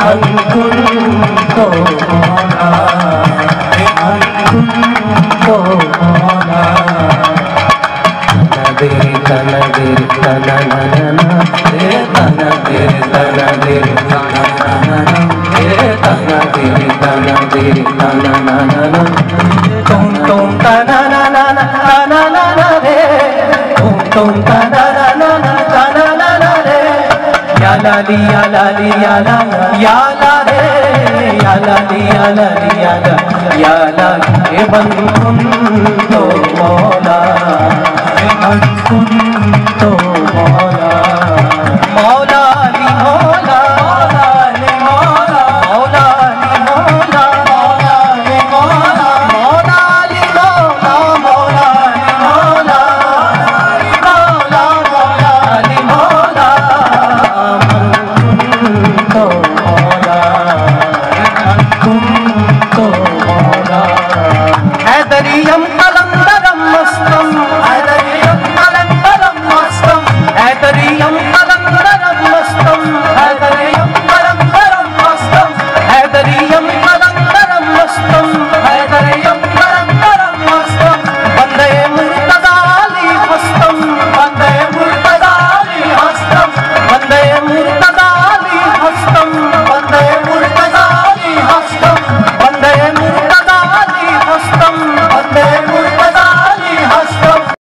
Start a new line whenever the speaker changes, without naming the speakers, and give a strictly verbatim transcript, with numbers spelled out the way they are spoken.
अंकुंतो मौला अंकुंतो मौला तनदेर तनदेर तनननना हे तनदेर तनदेर तनननना हे तनदेर तनदेर तनननना तुम तुम तनननना तनननना रे तुम तुम तनननना तनननना रे या लाली या लाली या ला या ला रे या लाली या लाली या ला या ला हे अंकुंतो मौला अंकुंतो मौला।